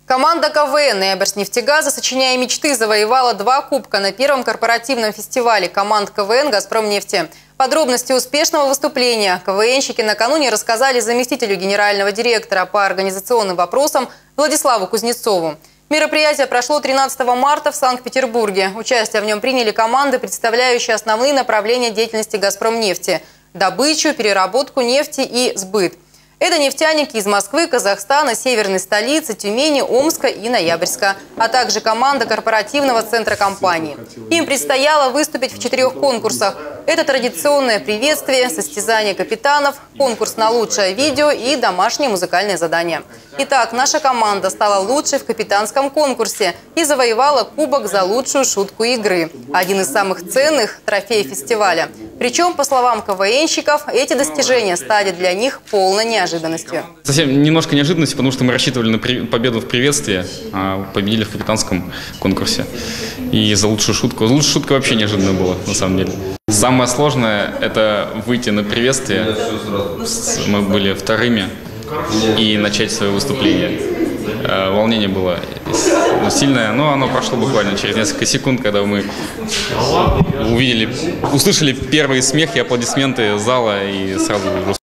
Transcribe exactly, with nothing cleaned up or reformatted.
Команда КВН «Ноябрьснефтегаза», сочиняя мечты, завоевала два кубка на первом корпоративном фестивале команд КВН «Газпромнефти». Подробности успешного выступления КВНщики накануне рассказали заместителю генерального директора по организационным вопросам Владиславу Кузнецову. Мероприятие прошло тринадцатого марта в Санкт-Петербурге. Участие в нем приняли команды, представляющие основные направления деятельности «Газпромнефти» – добычу, переработку нефти и сбыт. Это нефтяники из Москвы, Казахстана, северной столицы, Тюмени, Омска и Ноябрьска, а также команда корпоративного центра компании. Им предстояло выступить в четырех конкурсах. Это традиционное приветствие, состязание капитанов, конкурс на лучшее видео и домашнее музыкальное задание. Итак, наша команда стала лучшей в капитанском конкурсе и завоевала кубок за лучшую шутку игры. Один из самых ценных трофеев фестиваля. Причем, по словам КВНщиков, эти достижения стали для них полной неожиданностью. Совсем немножко неожиданностью, потому что мы рассчитывали на победу в приветствии, а победили в капитанском конкурсе. И за лучшую шутку. За лучшую шутку вообще неожиданно было, на самом деле. Самое сложное – это выйти на приветствие. Мы были вторыми и начать свое выступление. Волнение было сильное, но оно прошло буквально через несколько секунд, когда мы увидели, услышали первые смехи, аплодисменты зала и сразу